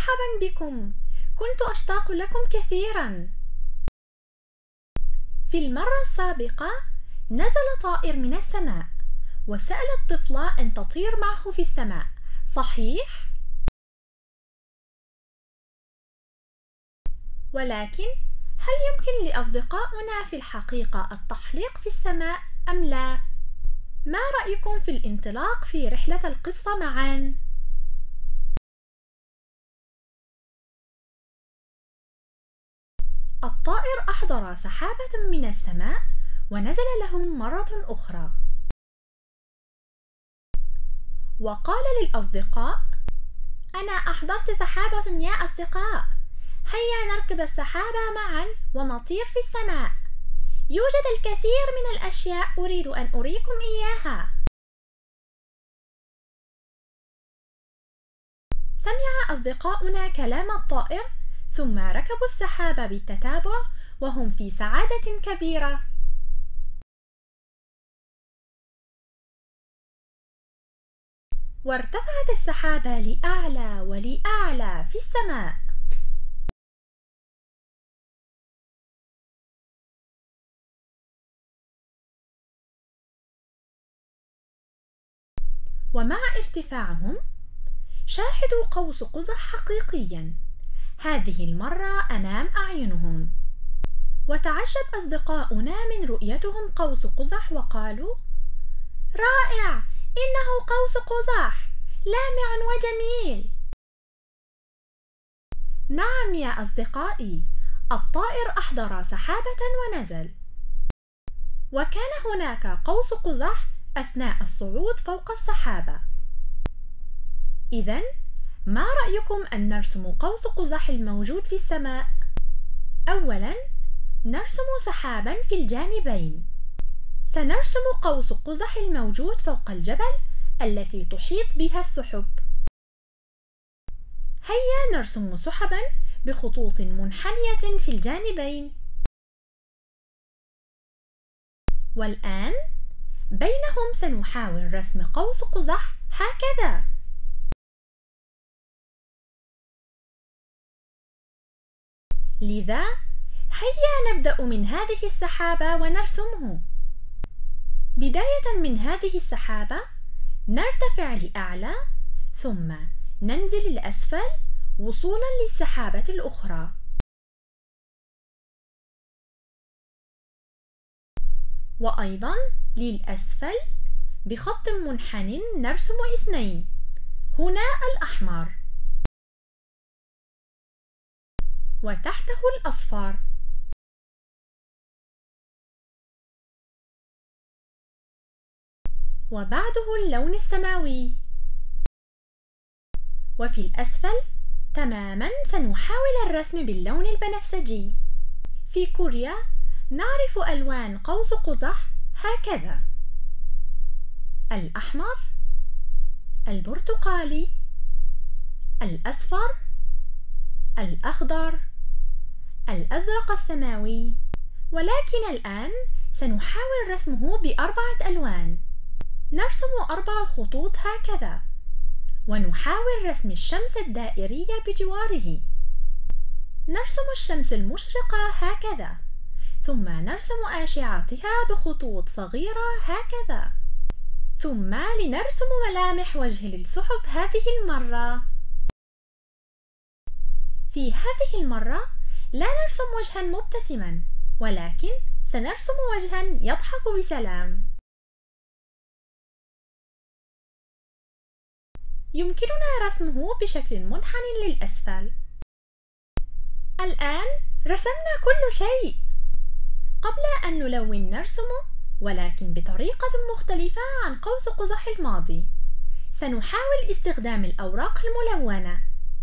مرحبا بكم. كنت أشتاق لكم كثيرا. في المرة السابقة نزل طائر من السماء وسأل الطفلة أن تطير معه في السماء، صحيح؟ ولكن هل يمكن لأصدقائنا في الحقيقة التحليق في السماء أم لا؟ ما رأيكم في الانطلاق في رحلة القصة معاً؟ الطائر أحضر سحابة من السماء ونزل لهم مرة أخرى، وقال للأصدقاء: أنا أحضرت سحابة يا أصدقاء، هيا نركب السحابة معا ونطير في السماء. يوجد الكثير من الأشياء أريد أن أريكم إياها. سمع أصدقاؤنا كلام الطائر ثم ركبوا السحابة بالتتابع وهم في سعادة كبيرة. وارتفعت السحابة لأعلى ولأعلى في السماء. ومع ارتفاعهم شاهدوا قوس قزح حقيقيا، هذه المرة أمام أعينهم. وتعجب أصدقاؤنا من رؤيتهم قوس قزح وقالوا: رائع! إنه قوس قزح لامع وجميل. نعم يا أصدقائي، الطائر أحضر سحابة ونزل، وكان هناك قوس قزح أثناء الصعود فوق السحابة. إذن ما رأيكم أن نرسم قوس قزح الموجود في السماء؟ أولاً نرسم سحاباً في الجانبين. سنرسم قوس قزح الموجود فوق الجبل التي تحيط بها السحب. هيا نرسم سحباً بخطوط منحنية في الجانبين. والآن بينهم سنحاول رسم قوس قزح هكذا. لذا هيا نبدأ من هذه السحابة ونرسمه. بداية من هذه السحابة نرتفع لأعلى ثم ننزل لأسفل وصولا للسحابة الأخرى. وأيضا للأسفل بخط منحن نرسم اثنين، هنا الأحمر وتحته الأصفر. وبعده اللون السماوي. وفي الأسفل تماما سنحاول الرسم باللون البنفسجي. في كوريا نعرف ألوان قوس قزح هكذا: الأحمر، البرتقالي، الأصفر، الأخضر، الأزرق السماوي. ولكن الآن سنحاول رسمه ب4 ألوان. نرسم 4 خطوط هكذا، ونحاول رسم الشمس الدائرية بجواره. نرسم الشمس المشرقة هكذا، ثم نرسم أشعتها بخطوط صغيرة هكذا، ثم لنرسم ملامح وجه للسحب هذه المرة. في هذه المرة لا نرسم وجها مبتسما، ولكن سنرسم وجها يضحك بسلام. يمكننا رسمه بشكل منحن للأسفل. الآن رسمنا كل شيء. قبل أن نلون نرسمه، ولكن بطريقة مختلفة عن قوس قزح الماضي. سنحاول استخدام الأوراق الملونة.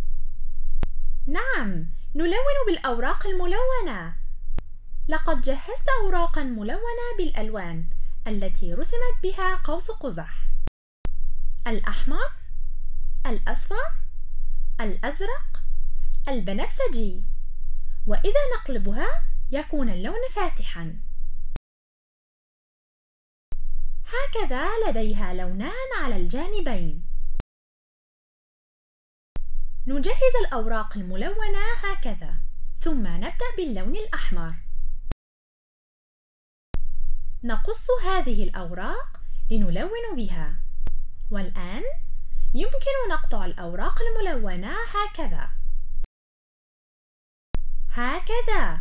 نعم، نلون بالأوراق الملونة. لقد جهزت أوراقا ملونة بالألوان التي رسمت بها قوس قزح: الأحمر، الأصفر، الأزرق، البنفسجي. وإذا نقلبها يكون اللون فاتحا. هكذا لديها لونان على الجانبين. نجهز الأوراق الملونة هكذا، ثم نبدأ باللون الأحمر. نقص هذه الأوراق لنلون بها، والآن يمكن نقطع الأوراق الملونة هكذا. هكذا.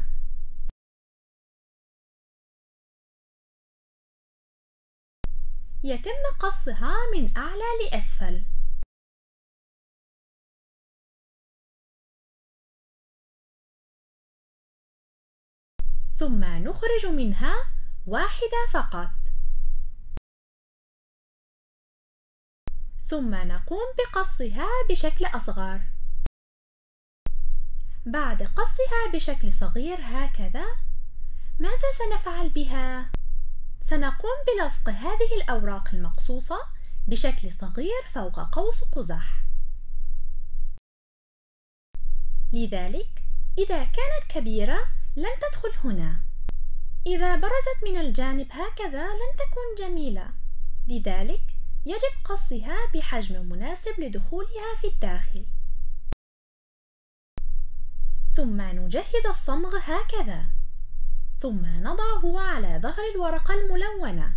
يتم قصها من أعلى لأسفل. ثم نخرج منها واحدة فقط. ثم نقوم بقصها بشكل أصغر. بعد قصها بشكل صغير هكذا، ماذا سنفعل بها؟ سنقوم بلصق هذه الأوراق المقصوصة بشكل صغير فوق قوس قزح. لذلك إذا كانت كبيرة لن تدخل هنا. إذا برزت من الجانب هكذا لن تكون جميلة، لذلك يجب قصها بحجم مناسب لدخولها في الداخل. ثم نجهز الصمغ هكذا، ثم نضعه على ظهر الورقة الملونة.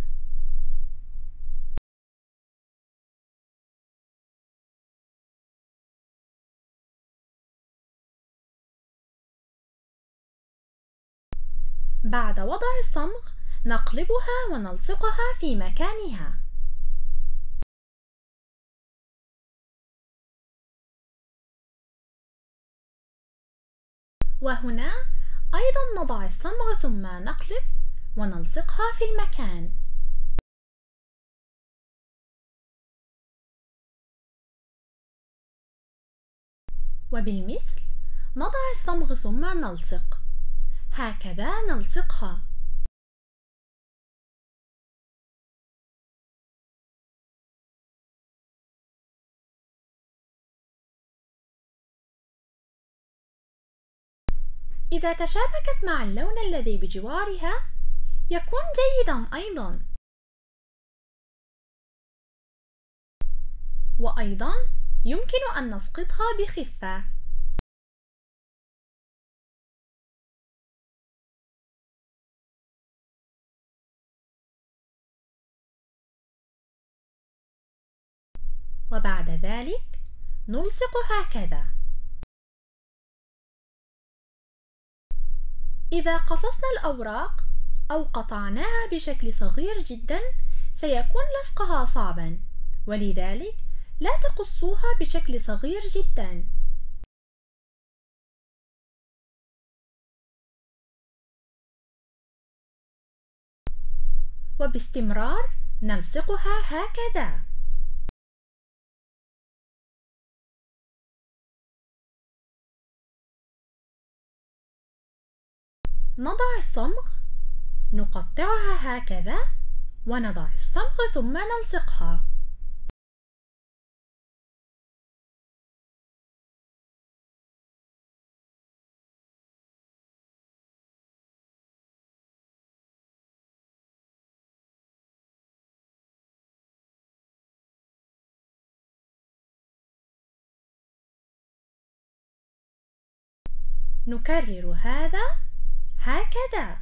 بعد وضع الصمغ نقلبها ونلصقها في مكانها. وهنا أيضا نضع الصمغ ثم نقلب ونلصقها في المكان. وبالمثل نضع الصمغ ثم نلصق. هكذا نلصقها. إذا تشابكت مع اللون الذي بجوارها يكون جيدا أيضا. وأيضا يمكن أن نسقطها بخفة. وبعد ذلك نلصق هكذا. إذا قصصنا الأوراق أو قطعناها بشكل صغير جدا سيكون لصقها صعبا، ولذلك لا تقصوها بشكل صغير جدا. وباستمرار نلصقها هكذا. نضع الصمغ، نقطعها هكذا، ونضع الصمغ ثم نلصقها. نكرر هذا هكذا.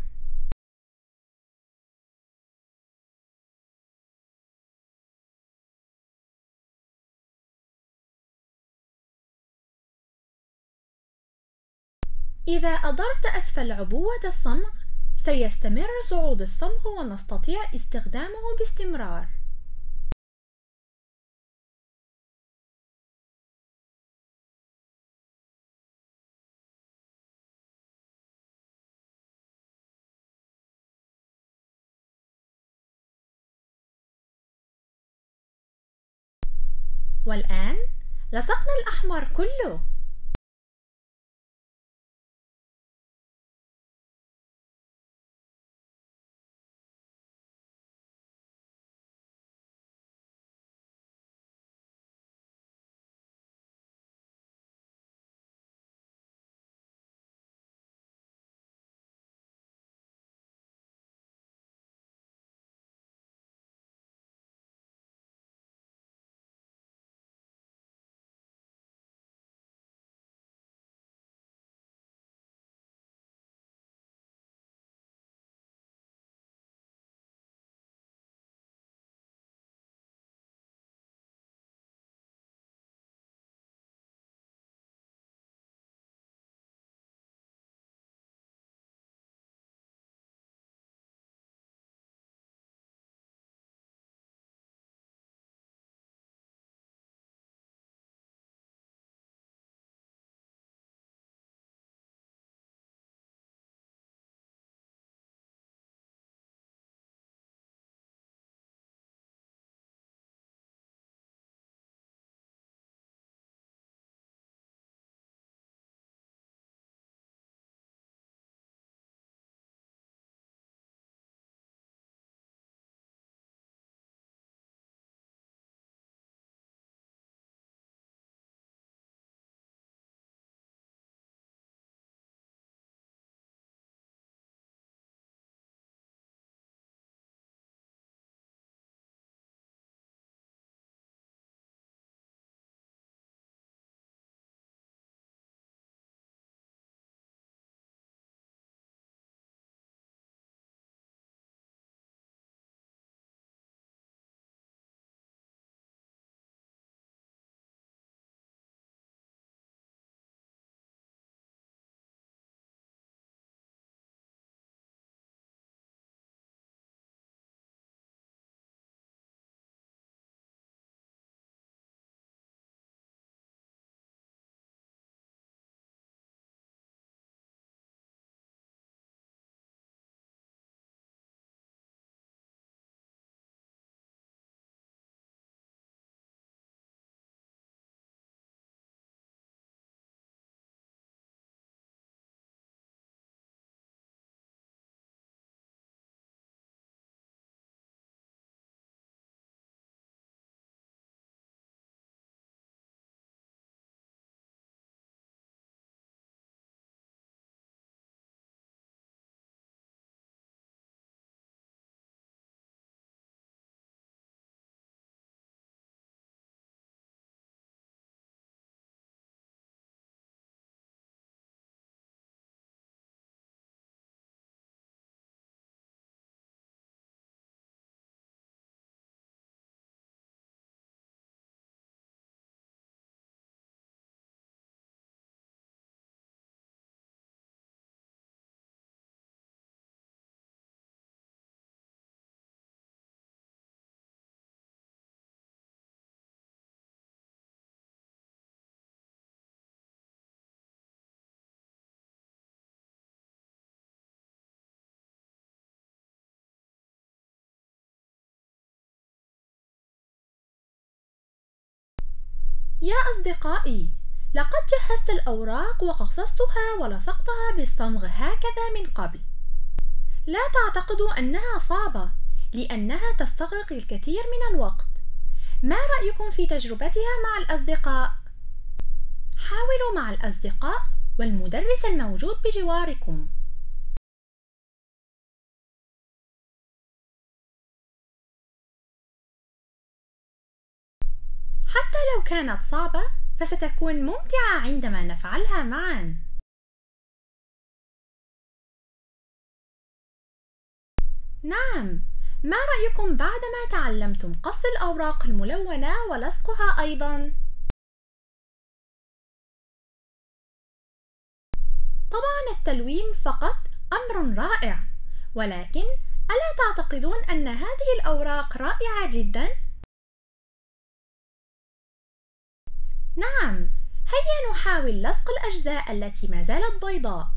إذا أدرت أسفل عبوة الصمغ سيستمر صعود الصمغ ونستطيع استخدامه باستمرار. والآن لصقنا الأحمر كله. يا أصدقائي، لقد جهزت الأوراق وقصصتها ولصقتها بالصمغ هكذا من قبل. لا تعتقدوا أنها صعبة، لأنها تستغرق الكثير من الوقت. ما رأيكم في تجربتها مع الأصدقاء؟ حاولوا مع الأصدقاء والمدرس الموجود بجواركم. حتى لو كانت صعبة فستكون ممتعة عندما نفعلها معاً. نعم، ما رأيكم بعدما تعلمتم قص الأوراق الملونة ولصقها أيضاً؟ طبعاً التلوين فقط أمر رائع، ولكن ألا تعتقدون أن هذه الأوراق رائعة جداً؟ نعم، هيا نحاول لصق الأجزاء التي ما زالت بيضاء.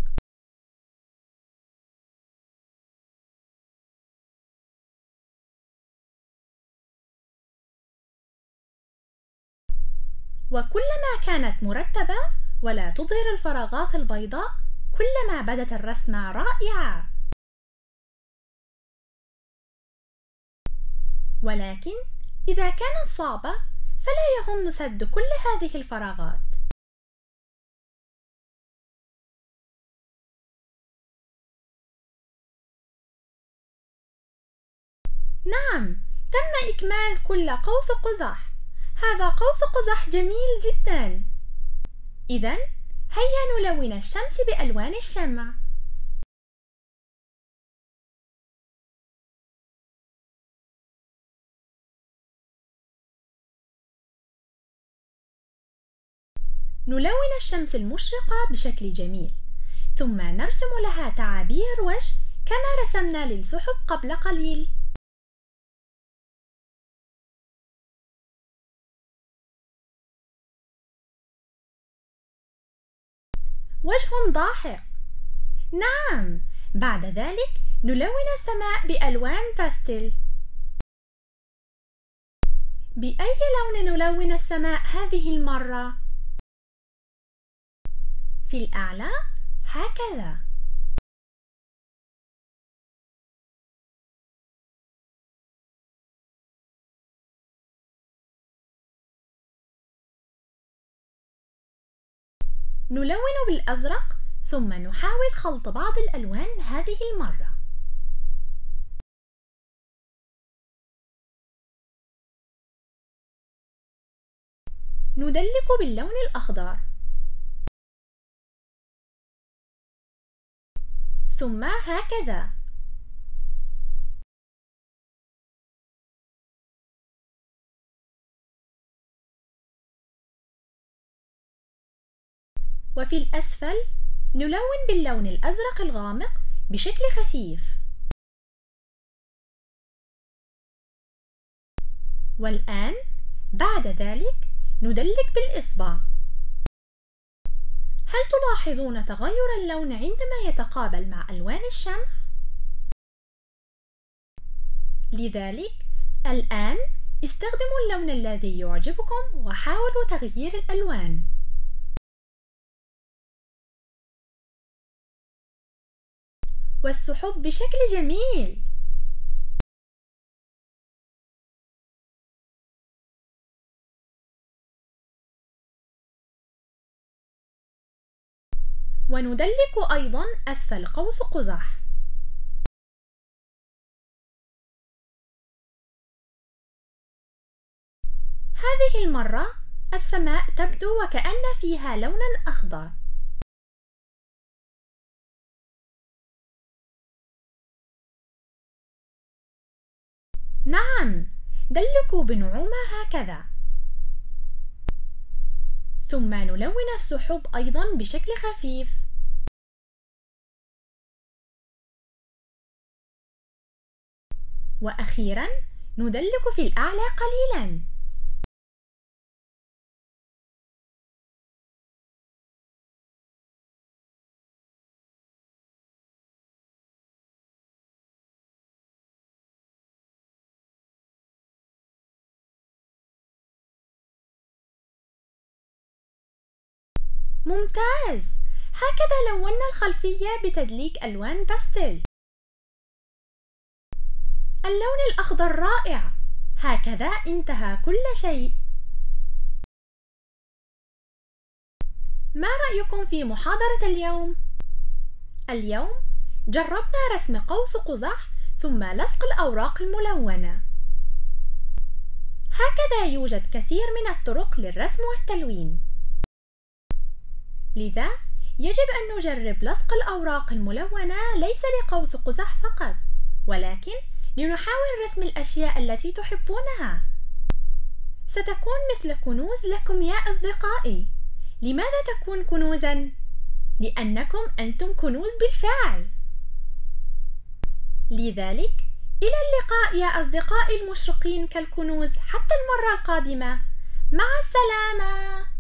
وكلما كانت مرتبة ولا تظهر الفراغات البيضاء، كلما بدت الرسمة رائعة. ولكن إذا كانت صعبة فلا يهم سد كل هذه الفراغات. نعم، تم إكمال كل قوس قزح. هذا قوس قزح جميل جدا. إذن هيا نلون الشمس بألوان الشمع. نلون الشمس المشرقة بشكل جميل، ثم نرسم لها تعابير وجه كما رسمنا للسحب قبل قليل. وجه ضاحك. نعم، بعد ذلك نلون السماء بألوان باستيل. بأي لون نلون السماء هذه المرة؟ في الأعلى هكذا. نلون بالأزرق ثم نحاول خلط بعض الألوان هذه المرة. ندلك باللون الأخضر، ثم هكذا. وفي الأسفل نلون باللون الأزرق الغامق بشكل خفيف. والآن بعد ذلك ندلك بالإصبع. هل تلاحظون تغير اللون عندما يتقابل مع ألوان الشمع؟ لذلك الآن استخدموا اللون الذي يعجبكم وحاولوا تغيير الألوان. والسحب بشكل جميل. وندلك أيضا أسفل قوس قزح. هذه المرة السماء تبدو وكأن فيها لونا أخضر. نعم، دلكوا بنعومة هكذا. ثم نلون السحب أيضا بشكل خفيف. وأخيرا ندلك في الأعلى قليلا. ممتاز! هكذا لونا الخلفية بتدليك ألوان باستيل. اللون الأخضر رائع! هكذا انتهى كل شيء. ما رأيكم في محاضرة اليوم؟ اليوم جربنا رسم قوس قزح ثم لصق الأوراق الملونة. هكذا يوجد كثير من الطرق للرسم والتلوين، لذا يجب أن نجرب لصق الأوراق الملونة ليس لقوس قزح فقط، ولكن لنحاول رسم الأشياء التي تحبونها. ستكون مثل كنوز لكم يا أصدقائي. لماذا تكون كنوزاً؟ لأنكم أنتم كنوز بالفعل. لذلك إلى اللقاء يا أصدقائي المشرقين كالكنوز حتى المرة القادمة. مع السلامة.